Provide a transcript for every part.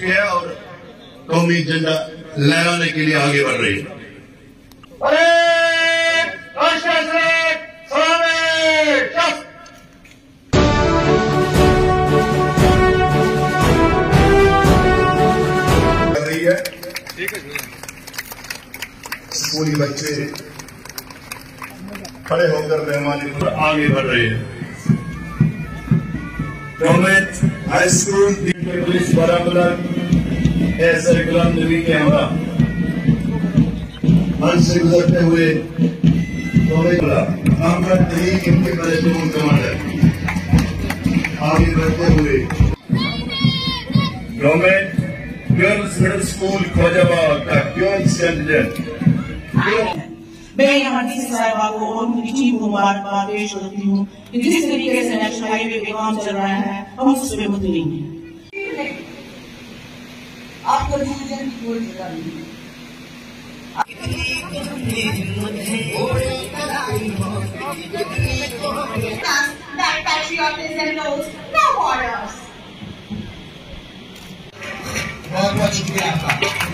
चुकी है और कौमी झंडा लहराने के लिए आगे बढ़ रही है। कर रही है स्कूली बच्चे खड़े होकर मेहमानी आगे बढ़ रही है। Government high school police Baramulla Ghulam Nabi के हमरा मंच से गुजरते हुए अहमद अली इनके प्लेटून कमांडर आगे बढ़ते हुए government girls middle school Khojabad का गर्ल्स कैंडिडेट मैं यहाँ डीसी साहिबा को और उनकी टीम को मुबारकबाद पेश करती हूँ कि जिस तरीके से नेशनल हाईवे पे काम चल रहा है हम उस पर मुतमिन हैं। आपको डिसीजन की कोई जगह नहीं है। That patriotism knows no borders. बहुत बहुत शुक्रिया आपका।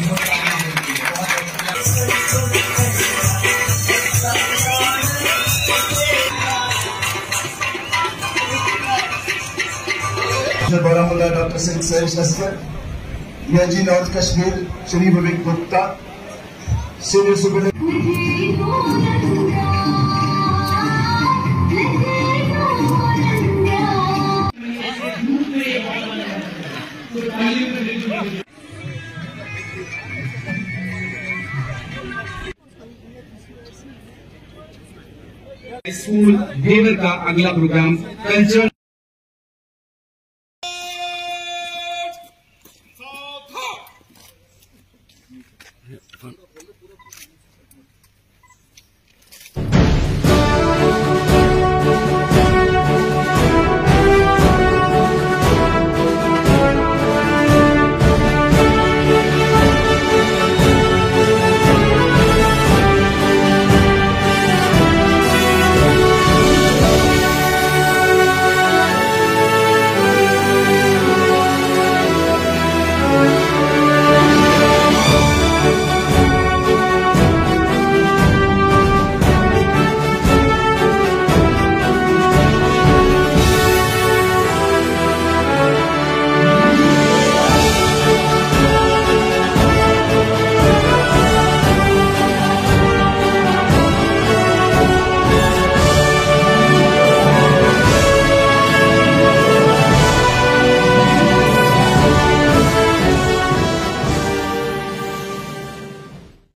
Baramulla doctor Sahish Asgar, DDC north Kashmir Shri Vivek Gupta, senior superintendent school देवर का अगला प्रोग्राम कल्चर